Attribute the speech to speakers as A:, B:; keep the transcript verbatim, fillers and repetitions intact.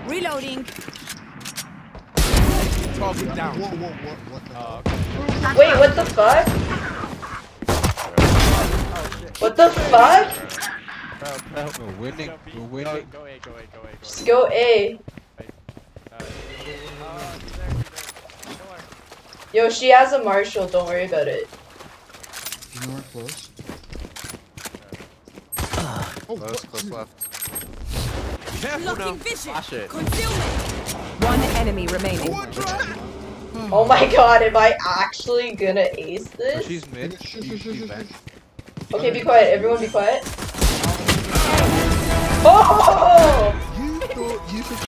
A: Reloading.
B: twelve down.
C: Whoa, whoa, what, what the
B: Uh,
C: hell?
D: Wait, what the fuck? What the fuck?
B: bro, bro.
E: We're winning.
B: Go B.
E: We're winning.
B: Go, go A, go A, go A, go A.
D: Just go A.
B: Uh, uh, he's there, he's there. Don't worry.
D: Yo, she has a Marshall, don't worry about it.
C: You know we're close.
E: Oh,
C: Oh,
E: close,
C: what?
E: close left.
B: Careful now.
A: Blocking vision.
B: Flash it.
A: Concealment. One enemy remaining.
D: Oh my god, am I actually gonna ace
E: So
D: this?
E: she's mid.
C: Shush, shush,
E: She's
C: shush, shush,
E: back.
C: shush.
D: Okay, be quiet. Everyone be quiet. Oh!
C: You thought you could